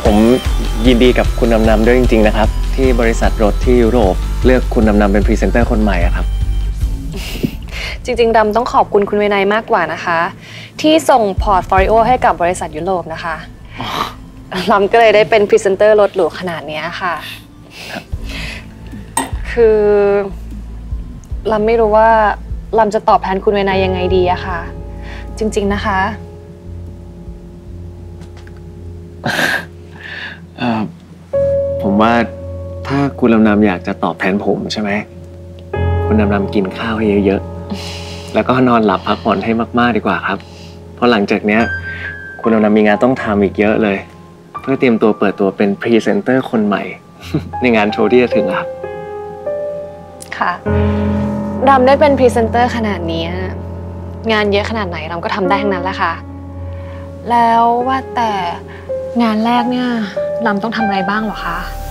ผมยินดีกับคุณนำด้วยจริงๆนะครับที่บริษัทรถที่ยุโรปเลือกคุณนำเป็นพรีเซนเตอร์คนใหม่อะครับจริงๆดำต้องขอบคุณคุณวินัยมากกว่านะคะที่ส่งพอร์ตโฟลิโอให้กับบริษัทยุโรปนะคะลำก็เลยได้เป็นพรีเซนเตอร์รถหรูขนาดนี้ค่ะคือลำไม่รู้ว่าลำจะตอบแทนคุณวินัยยังไงดีอะค่ะจริงๆนะคะผมว่าถ้าคุณนำอยากจะตอบแทนผมใช่ไหมคุณนำกินข้าวให้เยอะๆแล้วก็นอนหลับพักผ่อนให้มากๆดีกว่าครับเพราะหลังจากเนี้ยคุณนำมีงานต้องทำอีกเยอะเลยเพื่อเตรียมตัวเปิดตัวเป็นพรีเซนเตอร์คนใหม่ ในงานโชว์ที่จะถึงครับค่ะดำได้เป็นพรีเซนเตอร์ขนาดนี้งานเยอะขนาดไหนดำก็ทำได้ทั้งนั้นแหละค่ะแล้วว่าแต่งานแรกเนี่ยดำต้องทำอะไรบ้างเหรอคะ